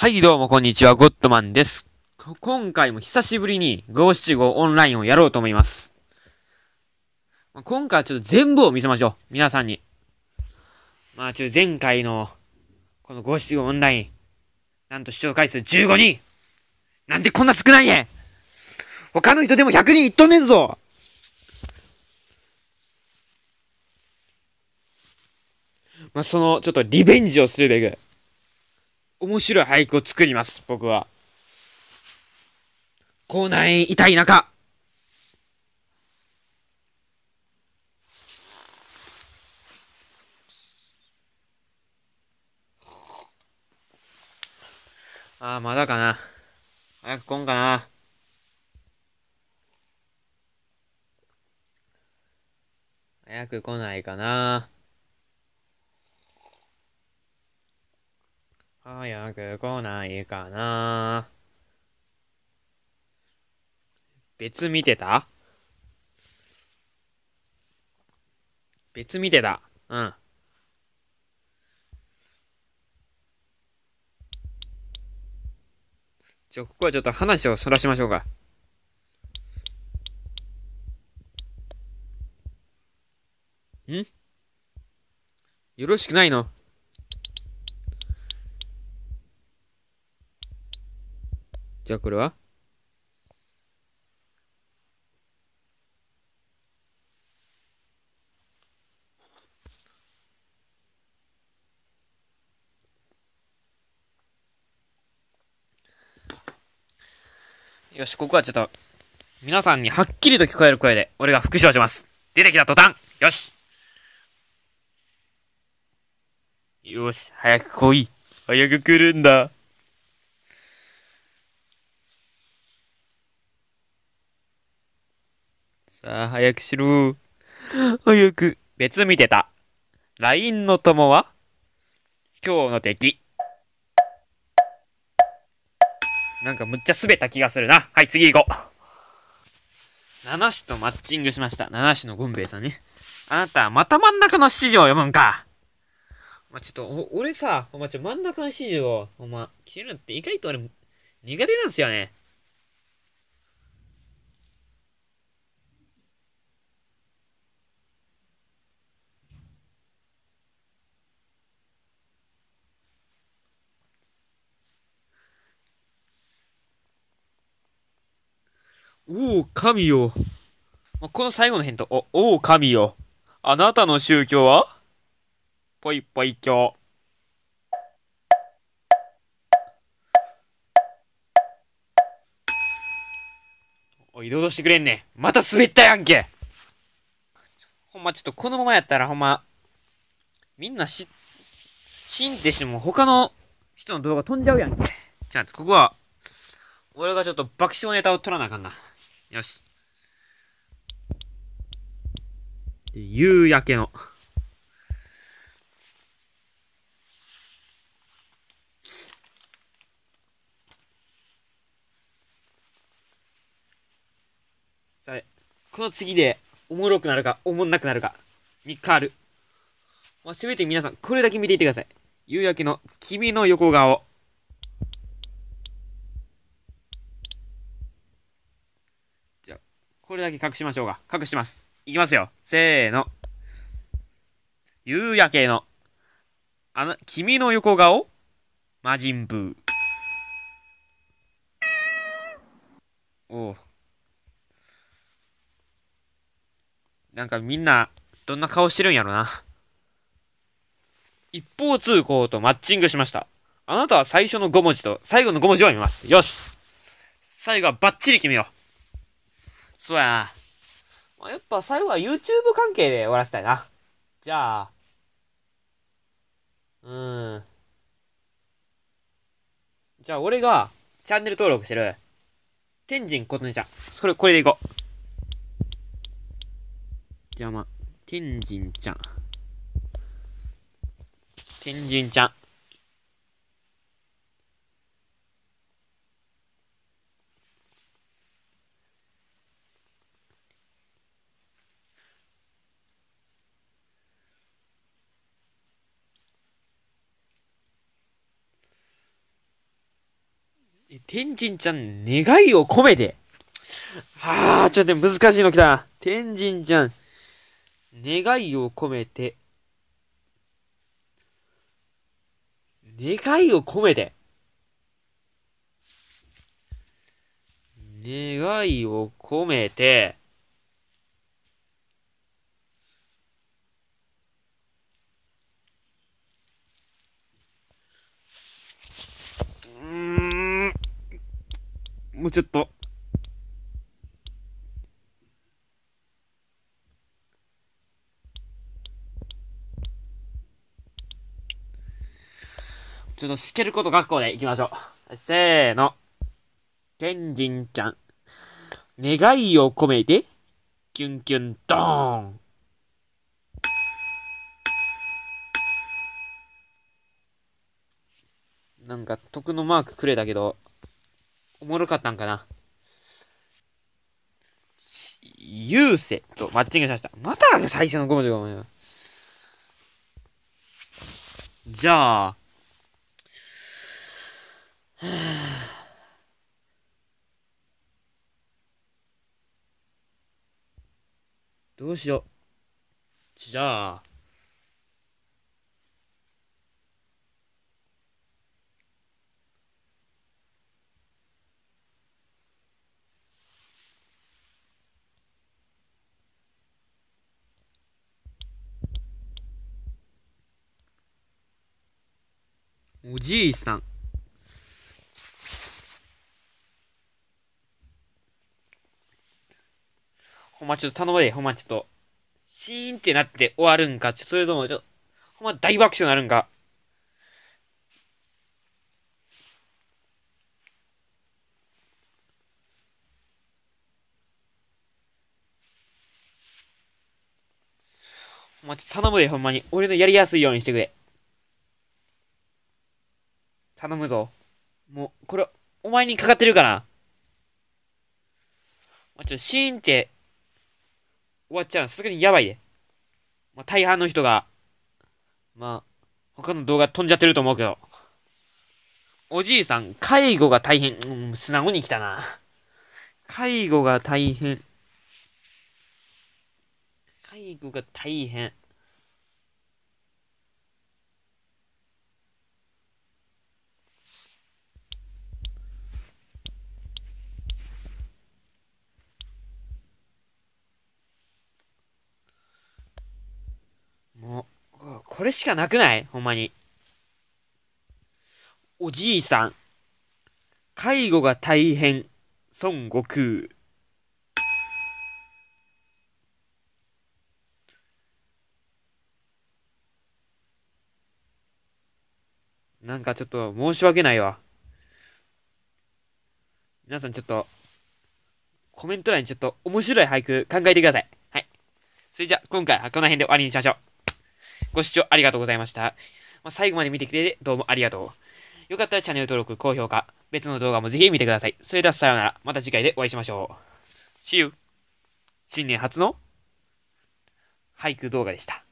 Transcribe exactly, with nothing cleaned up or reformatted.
はい、どうもこんにちは、ゴッドマンです。こ今回も久しぶりにご七五オンラインをやろうと思います。まあ今回はちょっと全部を見せましょう。皆さんに。まあ、ちょっと前回のこのご七五オンライン、なんと視聴回数じゅうごにん。なんでこんな少ないねん。他の人でもひゃくにんいっとんねんぞ。まあ、その、ちょっとリベンジをするべく、面白い俳句を作ります、僕は。口内痛い中。ああ、まだかな。早く来んかな。早く来ないかな。早く来ないかな。別見てた別見てた。うん。じゃあ、ここはちょっと話をそらしましょうか。んよろしくないの？じゃあ、これはよし、ここはちょっと、皆さんにはっきりと聞こえる声で、俺が復唱します。出てきた途端よしよし、早く来い。早く来るんだ。さあ、早くしろ。早く。別見てた。ライン の友は今日の敵。なんかむっちゃ滑った気がするな。はい、次行こう。七種とマッチングしました。七種のゴンベイさんね。あなた、また真ん中の指示を読むんか。まあ、ちょっと、お俺さ、お前ちょ、真ん中の指示を、お前、切るのって意外と俺、苦手なんすよね。おお、神よ。まあ、この最後の返答、お、おお、神よ。あなたの宗教はぽいぽい教。おい、どうしてくれんねん。また滑ったやんけ。ほんま、ちょっとこのままやったら、ほんま、みんなし、シンってしても他の人の動画飛んじゃうやんけ。じゃあ、ここは、俺がちょっと爆笑ネタを取らなあかんな。よし。夕焼けの。さあ、この次で、おもろくなるか、おもんなくなるか、に変わる。まあ、せめて皆さん、これだけ見ていてください。夕焼けの君の横顔。じゃあ、これだけ隠しましょうか。隠します。いきますよ。せーの。夕焼けの、あの、君の横顔魔人ブー。おう。なんかみんな、どんな顔してるんやろな。一方通行とマッチングしました。あなたは最初のご文字と最後のご文字を読みます。よし。最後はバッチリ決めよう。そうやな。まあ、やっぱ最後は YouTube 関係で終わらせたいな。じゃあ、うーん。じゃあ俺がチャンネル登録してる、天神琴音ちゃん。それ、これでいこう。じゃあまあ、天神ちゃん。天神ちゃん。 天神ちゃん、願いを込めて。はあ、ちょっと難しいの来たな。天神ちゃん、願いを込めて。願いを込めて。願いを込めて。うーん。もうちょっと。ちょっとしけること学校で行きましょう。せーの。天神ちゃん。願いを込めて。キュンキュンドーン。なんか、得のマークくれたけど、おもろかったんかな。優勢とマッチングしました。また最初のご文字が思います。じゃあ、どうしよう。じゃあ、おじいさん。ほんまちょっと頼むで、ほんまちょっと。シーンってなって終わるんか、それともちょっと、ほんま大爆笑になるんか。ほんまちょっと頼むで、ほんまに。俺のやりやすいようにしてくれ。頼むぞ。もう、これ、お前にかかってるかな。まあ、ちょっとシーンって終わっちゃうのすぐにやばいで。まあ、大半の人が、まあ、他の動画飛んじゃってると思うけど。おじいさん、介護が大変。うん、素直に来たな。介護が大変。介護が大変。もう、これしかなくないほんまに。おじいさん、介護が大変。孫悟空。なんかちょっと申し訳ないわ。皆さんちょっと、コメント欄にちょっと面白い俳句考えてください。はい。それじゃあ、今回はこの辺で終わりにしましょう。ご視聴ありがとうございました。まあ、最後まで見てくれてどうもありがとう。よかったらチャンネル登録、高評価、別の動画もぜひ見てください。それではさようなら。また次回でお会いしましょう。See you! 新年初の俳句動画でした。